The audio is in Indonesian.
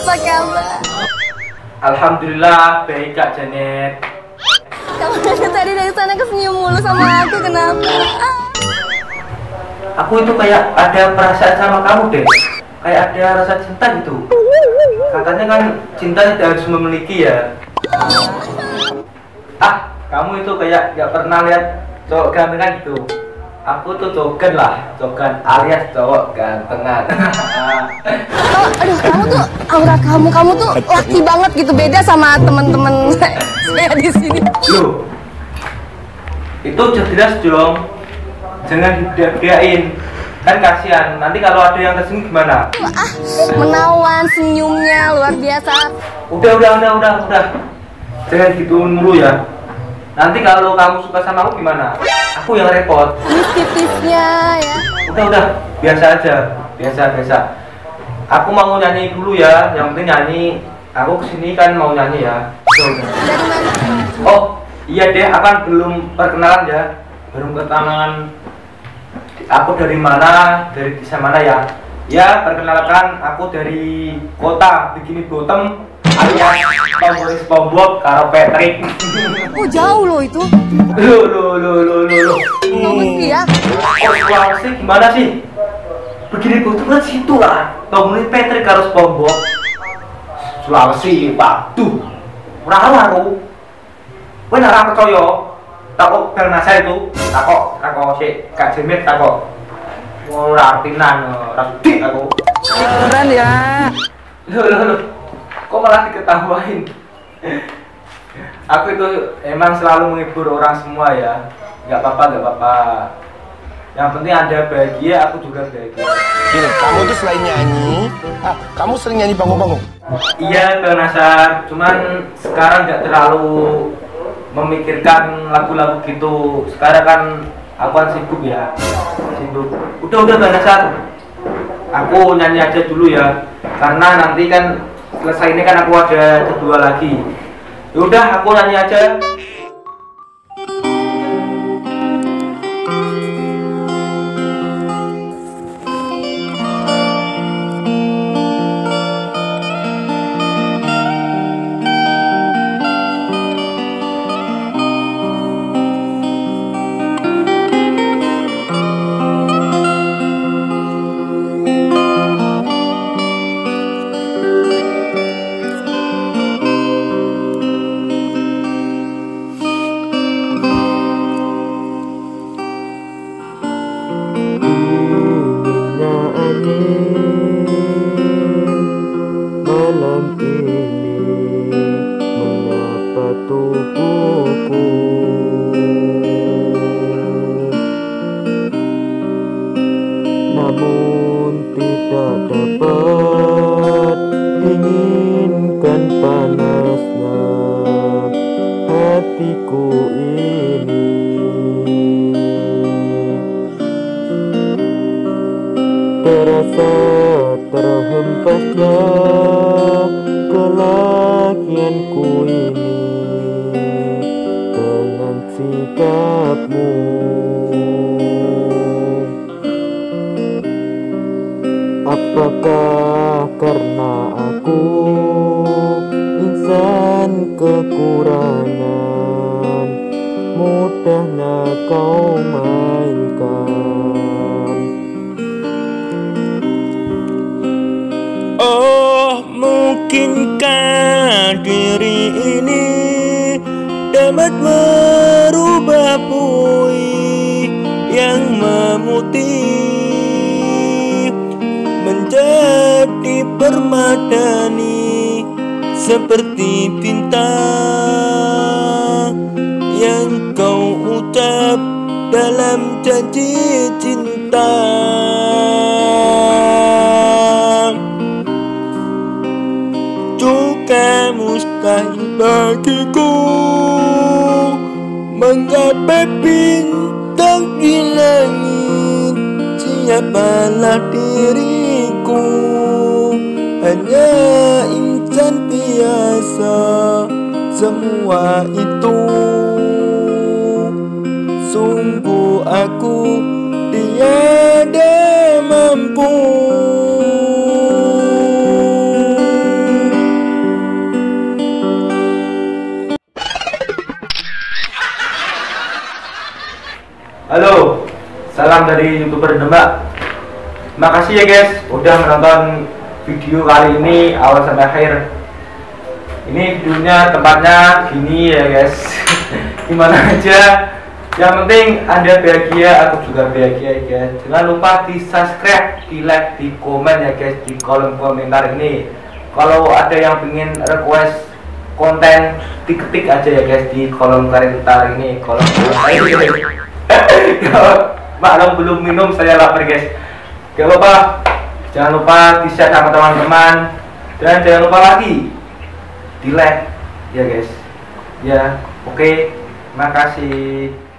apa kabar? Alhamdulillah baik Kak Janet. Kamu tadi dari sana kesenyum mulu sama aku, kenapa? Aku itu kayak ada perasaan sama kamu deh. Kayak ada rasa cinta gitu. Katanya kan cinta tidak harus memiliki ya. Ah, kamu itu kayak gak pernah lihat cowok gantengan gitu. Aku tuh cogan lah, cogan alias cowok gantengan. Oh, aduh, kamu tuh aura kamu tuh laki banget gitu, beda sama teman-teman saya di sini. Loh, itu jelas dong. Jangan dibiayain, kan kasihan. Nanti kalau ada yang tersinggung gimana? Menawan senyumnya luar biasa. Udah. Jangan gitu mulu ya. Nanti kalau kamu suka sama aku gimana? Aku yang repot. Tipisnya ya. Udah, biasa aja. Biasa. Aku mau nyanyi dulu ya. Yang penting nyanyi. Aku kesini kan mau nyanyi ya. Dari mana? Oh, iya deh. Akan belum perkenalan ya. Belum kenalan. Aku dari mana? Dari desa mana ya? Ya, perkenalkan aku dari kota Bikini Bottom alias Tomboy SpongeBob karo Patrick. Oh, jauh loh itu. Loh. Sulawesi ya? Oh, Sulawesi gimana sih? Begini Bottom kan situ lah. Tomboy Patrick karo SpongeBob. Sulawesi, waduh. Ora aku. Kowe ora percaya? Takok bel nasa itu. Takok sik, Kak Jemet takok. Ora artinan, ora dik aku. Keren ya. Loh. Kok malah diketawain? Aku itu emang selalu menghibur orang semua ya. Gak apa-apa. Yang penting Anda bahagia, aku juga bahagia. Gini, kamu tuh selain nyanyi, kamu sering nyanyi panggung-panggung? Iya, Bang Nasar. Cuman sekarang gak terlalu memikirkan lagu-lagu gitu. Sekarang kan aku kan sibuk ya. Udah Bang Nasar. Aku nyanyi aja dulu ya. Karena nanti kan selesai ini kan aku ada kedua lagi. Yaudah, aku nyanyi aja. Malam ini menyapa tubuhku, namun tidak dapat dinginkan panasnya hatiku ini. Terasa terhempasnya kelakianku ini dengan sikapmu. Apakah karena aku insan kekurangan, mudahnya kau mainkan? Oh, mungkinkah diri ini dapat merubah buih yang memutih menjadi permadani seperti bintang yang kau ucap dalam janji cinta. Juga mustahil bagiku menggapai bintang di langit. Siapalah diriku, hanya insan biasa. Semua itu sungguh aku tiada mampu. salam dari YouTuber Demak. Makasih ya guys udah menonton video kali ini awal sampai akhir. Ini videonya tempatnya gini ya guys. Gimana aja, yang penting Anda bahagia, aku juga bahagia ya guys. Jangan lupa di subscribe, di like, di komen ya guys di kolom komentar ini. Kalau ada yang ingin request konten, diketik aja ya guys di kolom komentar ini. Kalau maklum belum minum, saya lapar guys. Gak apa-apa, jangan lupa di share sama teman-teman, dan jangan lupa lagi di like ya guys. Ya, oke, makasih.